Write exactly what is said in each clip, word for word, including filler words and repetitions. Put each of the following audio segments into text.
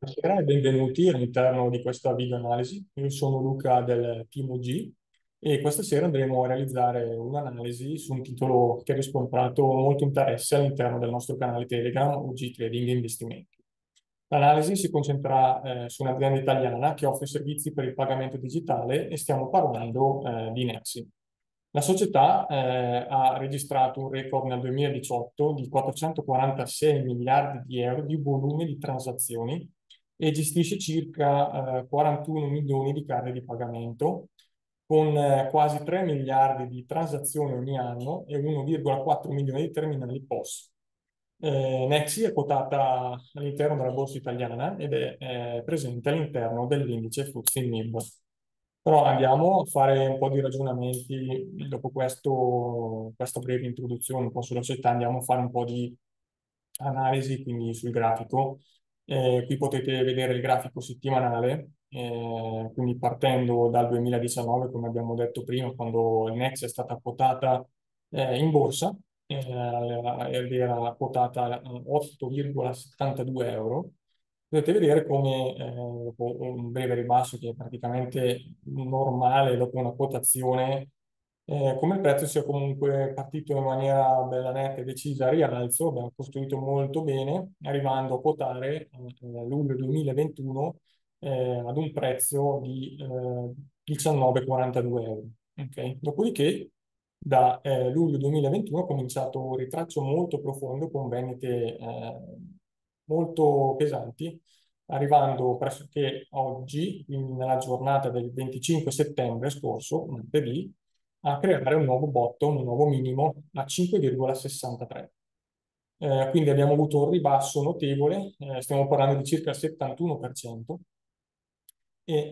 Buonasera e benvenuti all'interno di questa video analisi. Io sono Luca del team U G e questa sera andremo a realizzare un'analisi su un titolo che ha riscontrato molto interesse all'interno del nostro canale Telegram U G Trading Investimenti. L'analisi si concentra eh, su un'azienda italiana che offre servizi per il pagamento digitale e stiamo parlando eh, di Nexi. La società eh, ha registrato un record nel duemiladiciotto di quattrocentoquarantasei miliardi di euro di volume di transazioni e gestisce circa eh, quarantuno milioni di carte di pagamento, con eh, quasi tre miliardi di transazioni ogni anno e uno virgola quattro milioni di terminali P O S. Eh, Nexi è quotata all'interno della borsa italiana ed è eh, presente all'interno dell'indice F T S E M I B. Però andiamo a fare un po' di ragionamenti dopo questo, questa breve introduzione un po' sulla società, andiamo a fare un po' di analisi, quindi sul grafico. Eh, qui potete vedere il grafico settimanale, eh, quindi partendo dal duemiladiciannove, come abbiamo detto prima, quando Nex è stata quotata eh, in borsa, eh, ed era quotata a otto virgola settantadue euro. Potete vedere come eh, dopo un breve ribasso che è praticamente normale dopo una quotazione, eh, come il prezzo sia comunque partito in maniera bella netta e decisa a rialzo, abbiamo costruito molto bene, arrivando a quotare eh, luglio duemilaventuno eh, ad un prezzo di eh, diciannove virgola quarantadue euro. Okay? Dopodiché, da eh, luglio duemilaventuno è cominciato un ritraccio molto profondo con vendite eh, molto pesanti, arrivando pressoché oggi, quindi nella giornata del venticinque settembre scorso, martedì, a creare un nuovo bottom, un nuovo minimo a cinque virgola sessantatré. Eh, quindi abbiamo avuto un ribasso notevole, eh, stiamo parlando di circa il settantuno per cento, e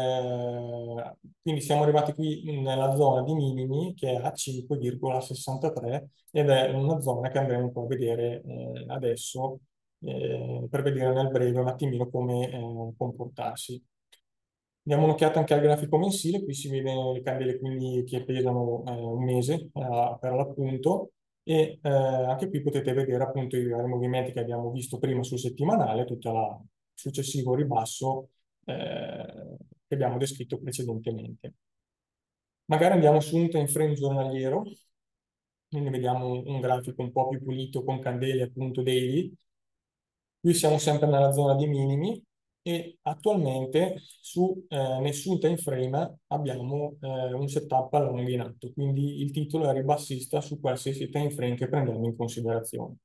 eh, quindi siamo arrivati qui nella zona di minimi che è a cinque virgola sessantatré ed è una zona che andremo poi a vedere eh, adesso eh, per vedere nel breve un attimino come eh, comportarsi. Diamo un'occhiata anche al grafico mensile, qui si vedono le candele quindi che pesano eh, un mese eh, per l'appunto e eh, anche qui potete vedere appunto i vari movimenti che abbiamo visto prima sul settimanale, tutto il successivo ribasso eh, che abbiamo descritto precedentemente. Magari andiamo su un time frame giornaliero, quindi vediamo un grafico un po' più pulito con candele appunto daily. Qui siamo sempre nella zona di minimi e attualmente su eh, nessun time frame abbiamo eh, un setup a long in atto, quindi il titolo è ribassista su qualsiasi time frame che prendiamo in considerazione.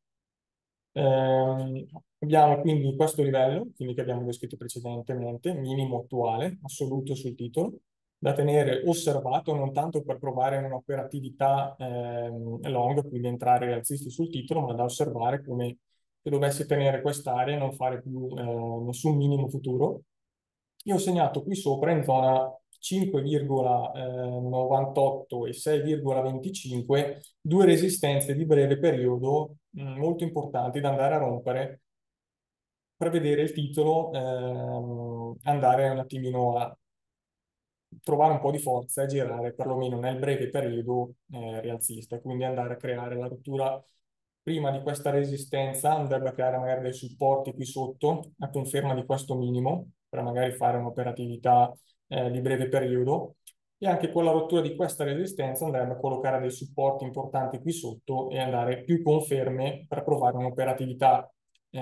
Ehm, abbiamo quindi questo livello, quindi che abbiamo descritto precedentemente, minimo attuale, assoluto sul titolo, da tenere osservato non tanto per provare un'operatività ehm, long, quindi entrare rialzisti sul titolo, ma da osservare come se dovesse tenere quest'area e non fare più eh, nessun minimo futuro. Io ho segnato qui sopra in zona cinque virgola novantotto e sei virgola venticinque due resistenze di breve periodo mh, molto importanti da andare a rompere per vedere il titolo ehm, andare un attimino a trovare un po' di forza e girare perlomeno nel breve periodo eh, rialzista, quindi andare a creare la rottura prima di questa resistenza, andrebbe a creare magari dei supporti qui sotto a conferma di questo minimo per magari fare un'operatività eh, di breve periodo e anche con la rottura di questa resistenza andrebbe a collocare dei supporti importanti qui sotto e andare più conferme per provare un'operatività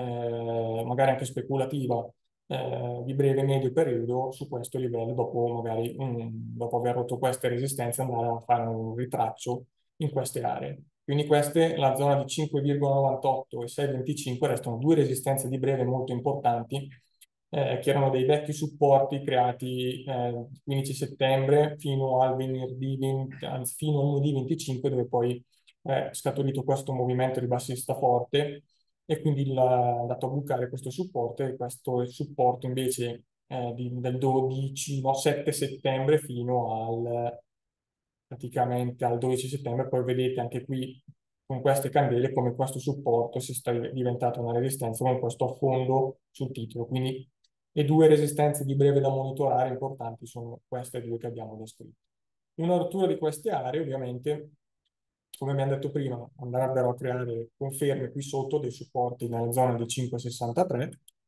eh, magari anche speculativa eh, di breve e medio periodo su questo livello, dopo magari mm, dopo aver rotto queste resistenze, andare a fare un ritraccio in queste aree. Quindi queste, la zona di cinque virgola novantotto e sei virgola venticinque restano due resistenze di breve molto importanti, eh, che erano dei vecchi supporti creati eh, il quindici settembre fino al venerdì venti, anzi fino al lunedì venticinque, dove poi è scaturito questo movimento ribassista forte e quindi il- è andato a bucare questo supporto e questo supporto invece eh, di- del dodici, no, sette settembre fino al praticamente al dodici settembre, poi vedete anche qui con queste candele come questo supporto si sta diventando una resistenza con questo affondo sul titolo. Quindi le due resistenze di breve da monitorare importanti sono queste due che abbiamo descritto. Una rottura di queste aree, ovviamente, come abbiamo detto prima, andrebbero a creare conferme qui sotto dei supporti nella zona di cinque virgola sessantatré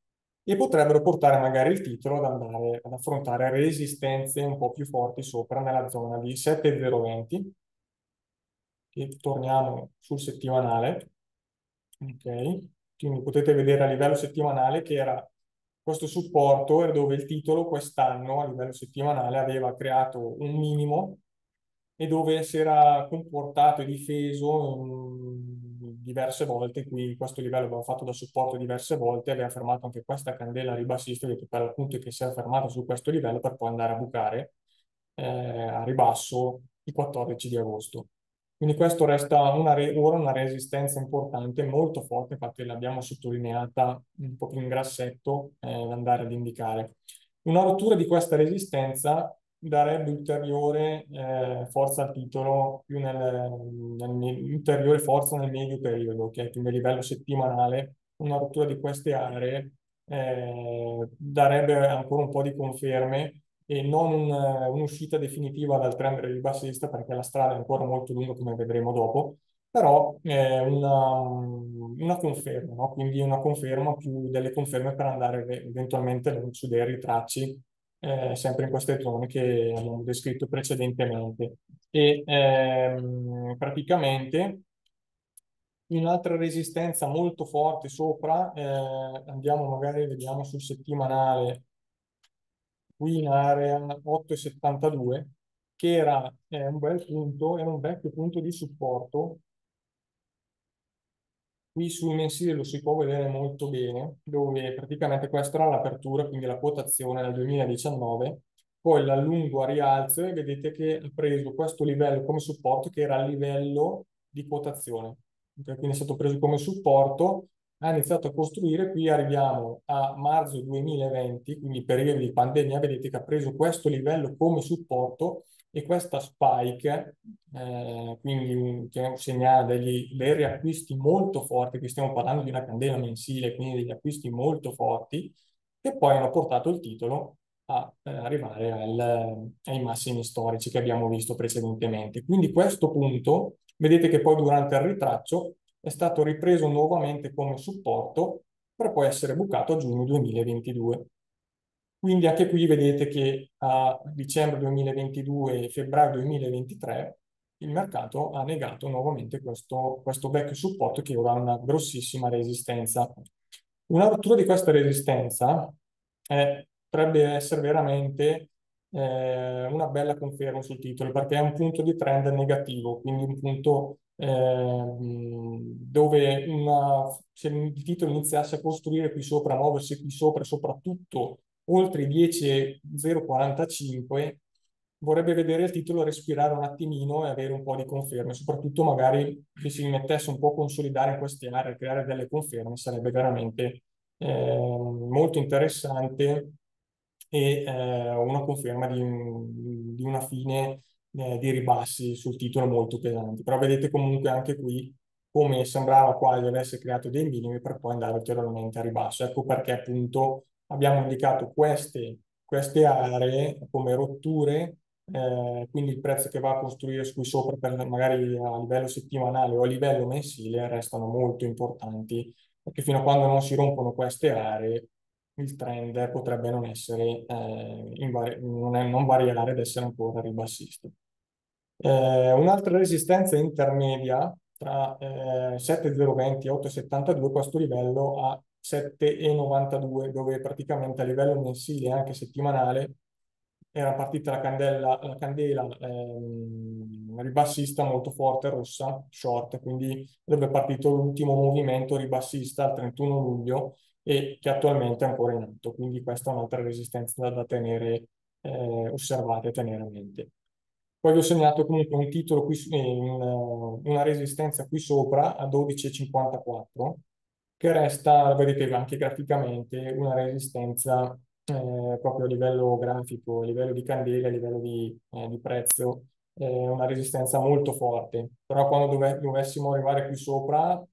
e potrebbero portare magari il titolo ad andare ad affrontare resistenze un po' più forti sopra nella zona di sette virgola zero venti, e torniamo sul settimanale, ok? Quindi potete vedere a livello settimanale che era questo supporto era dove il titolo quest'anno a livello settimanale aveva creato un minimo e dove si era comportato e difeso in diverse volte. Qui questo livello aveva fatto da supporto diverse volte, aveva fermato anche questa candela ribassista, detto per l'appunto che si era fermato su questo livello per poi andare a bucare eh, a ribasso il quattordici di agosto. Quindi questo resta una re- ora una resistenza importante, molto forte, infatti l'abbiamo sottolineata un po' più in grassetto eh, da andare ad indicare. Una rottura di questa resistenza darebbe ulteriore eh, forza al titolo, più nel, nel me- ulteriore forza nel medio periodo, che è quindi a livello settimanale. Una rottura di queste aree eh, darebbe ancora un po' di conferme e non un- un'uscita definitiva dal trend ribassista, perché la strada è ancora molto lunga, come vedremo dopo, però è una, una conferma, no? Quindi una conferma più delle conferme per andare eventualmente su dei ritracci eh, sempre in queste zone che abbiamo descritto precedentemente. E ehm, praticamente un'altra resistenza molto forte sopra, eh, andiamo magari, vediamo sul settimanale, qui in area otto virgola settantadue, che era eh, un bel punto, era un vecchio punto di supporto. Qui sul mensile lo si può vedere molto bene, dove praticamente questa era l'apertura, quindi la quotazione nel duemiladiciannove, poi l'allungo a rialzo e vedete che ha preso questo livello come supporto, che era il livello di quotazione. Ok, quindi è stato preso come supporto, ha iniziato a costruire, qui arriviamo a marzo duemilaventi, quindi periodo di pandemia, vedete che ha preso questo livello come supporto e questa spike, eh, quindi un, che è un segnale degli, dei riacquisti molto forti, qui stiamo parlando di una candela mensile, quindi degli acquisti molto forti, che poi hanno portato il titolo a eh, arrivare al, ai massimi storici che abbiamo visto precedentemente. Quindi questo punto, vedete che poi durante il ritraccio è stato ripreso nuovamente come supporto per poi essere bucato a giugno duemilaventidue. Quindi anche qui vedete che a dicembre duemilaventidue e febbraio duemilaventitré il mercato ha negato nuovamente questo, questo vecchio supporto che ora ha una grossissima resistenza. Una rottura di questa resistenza eh, potrebbe essere veramente eh, una bella conferma sul titolo, perché è un punto di trend negativo, quindi un punto ehm, dove una, se il titolo iniziasse a costruire qui sopra, a muoversi qui sopra, soprattutto oltre i dieci virgola zero quarantacinque, vorrebbe vedere il titolo respirare un attimino e avere un po' di conferme, soprattutto magari che si mettesse un po' a consolidare in queste aree, creare delle conferme, sarebbe veramente eh, molto interessante e eh, una conferma di, un- di una fine eh, di ribassi sul titolo molto pesanti. Però vedete comunque anche qui come sembrava quasi avesse creato dei minimi per poi andare ulteriormente a ribasso. Ecco perché appunto abbiamo indicato queste, queste aree come rotture, eh, quindi il prezzo che va a costruire qui sopra per magari a livello settimanale o a livello mensile restano molto importanti, perché fino a quando non si rompono queste aree il trend potrebbe non essere, eh, in vari- non, è- non variare ed essere ancora ribassista. Eh, un'altra resistenza intermedia tra eh, sette virgola zero venti e otto virgola settantadue, questo livello a sette virgola novantadue, dove praticamente a livello mensile e anche settimanale era partita la candela, la candela ehm, ribassista molto forte, rossa, short, quindi dove è partito l'ultimo movimento ribassista il trentuno luglio e che attualmente è ancora in atto. Quindi questa è un'altra resistenza da tenere eh, osservate e tenere a mente. Poi vi ho segnato comunque un titolo qui, su- eh, un, eh, una resistenza qui sopra a dodici virgola cinquantaquattro, che resta, vedete anche graficamente, una resistenza eh, proprio a livello grafico, a livello di candele, a livello di, eh, di prezzo, eh, una resistenza molto forte. Però quando dove- dovessimo arrivare qui sopra,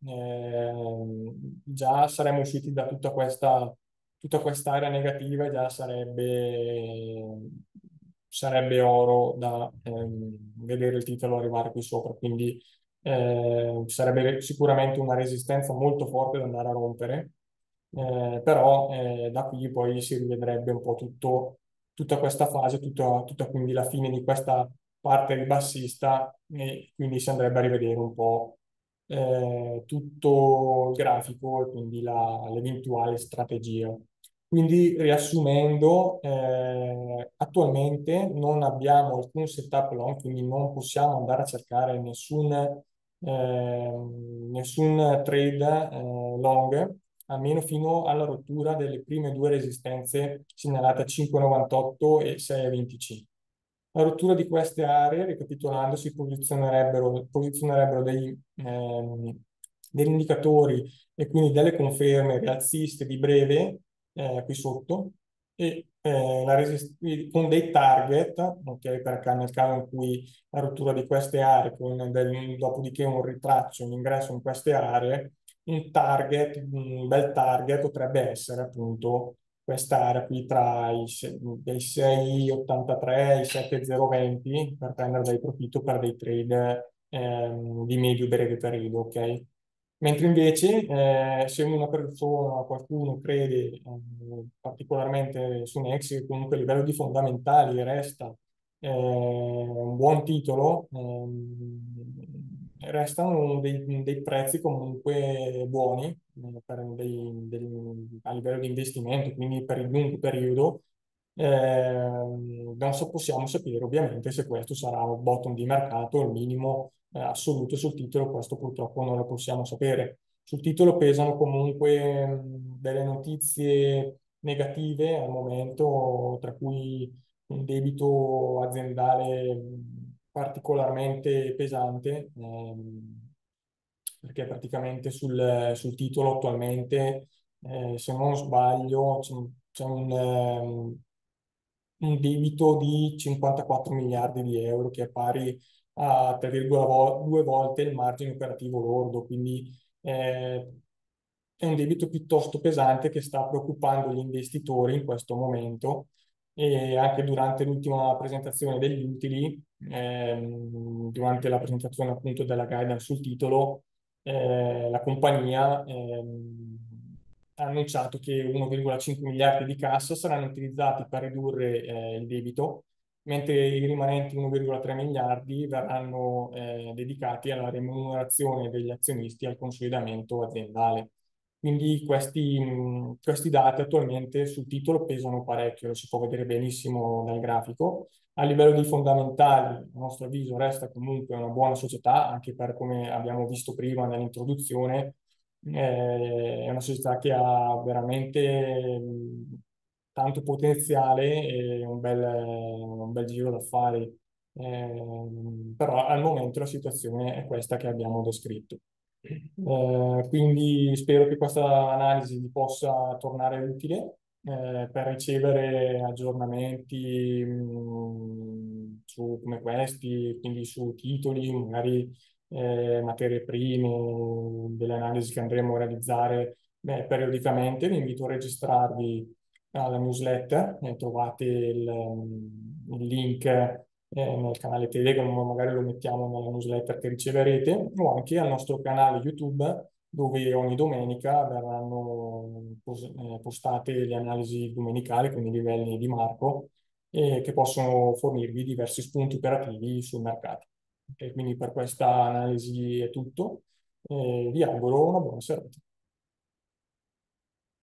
ehm, già saremmo usciti da tutta questa, tutta quest'area negativa e già sarebbe, sarebbe oro da ehm, vedere il titolo arrivare qui sopra. Quindi eh, sarebbe sicuramente una resistenza molto forte da andare a rompere Eh, però eh, da qui poi si rivedrebbe un po' tutto, tutta questa fase, tutta, tutta quindi la fine di questa parte ribassista e quindi si andrebbe a rivedere un po' eh, tutto il grafico e quindi la- l'eventuale strategia. Quindi riassumendo, eh, attualmente non abbiamo alcun setup long, quindi non possiamo andare a cercare nessun, ehm, nessun trade eh, long, almeno fino alla rottura delle prime due resistenze segnalate a cinque virgola novantotto e sei virgola venticinque. La rottura di queste aree, ricapitolando, si posizionerebbero, posizionerebbero dei, ehm, degli indicatori e quindi delle conferme rialziste di breve eh, qui sotto e eh, la resist- con dei target, ok, perché nel caso in cui la rottura di queste aree, con del- dopodiché un ritraccio, un ingresso in queste aree, un target, un bel target potrebbe essere appunto quest'area qui tra i, se- dei sei virgola ottantatré e i sette virgola zero venti per prendere dei profitto per dei trade ehm, di medio-breve periodo, ok? Mentre invece eh, se una persona, qualcuno crede eh, particolarmente su Next, che comunque a livello di fondamentali resta eh, un buon titolo, ehm, restano dei, dei prezzi comunque buoni eh, per dei- dei- a livello di investimento, quindi per il lungo periodo. Ehm, non so, possiamo sapere ovviamente se questo sarà un bottom di mercato, il minimo eh, assoluto sul titolo, questo purtroppo non lo possiamo sapere. Sul titolo pesano comunque mh, delle notizie negative al momento, tra cui un debito aziendale mh, particolarmente pesante, ehm, perché praticamente sul, sul titolo attualmente, eh, se non sbaglio, c'è c'è un, ehm, un debito di cinquantaquattro miliardi di euro, che è pari a tre virgola due volte il margine operativo lordo, quindi eh, è un debito piuttosto pesante che sta preoccupando gli investitori in questo momento e anche durante l'ultima presentazione degli utili, ehm, durante la presentazione appunto della guidance sul titolo, eh, la compagnia ehm, ha annunciato che uno virgola cinque miliardi di cassa saranno utilizzati per ridurre eh, il debito, mentre i rimanenti uno virgola tre miliardi verranno eh, dedicati alla remunerazione degli azionisti e al consolidamento aziendale. Quindi questi, mh, questi dati attualmente sul titolo pesano parecchio, lo si può vedere benissimo dal grafico. A livello di fondamentali, a nostro avviso, resta comunque una buona società, anche per come abbiamo visto prima nell'introduzione, eh, è una società che ha veramente mh, tanto potenziale e un bel, un bel giro d'affari. Eh, però al momento la situazione è questa che abbiamo descritto. Eh, quindi spero che questa analisi vi possa tornare utile eh, per ricevere aggiornamenti mh, su, come questi, quindi su titoli, magari eh, materie prime, delle analisi che andremo a realizzare beh, periodicamente. Vi invito a registrarvi alla newsletter, e trovate il, il link eh, nel canale Telegram, o magari lo mettiamo nella newsletter che riceverete, o anche al nostro canale YouTube, dove ogni domenica verranno pos- eh, postate le analisi domenicali con i livelli di Marco, e che possono fornirvi diversi spunti operativi sul mercato. Ok, quindi per questa analisi è tutto. E vi auguro una buona serata.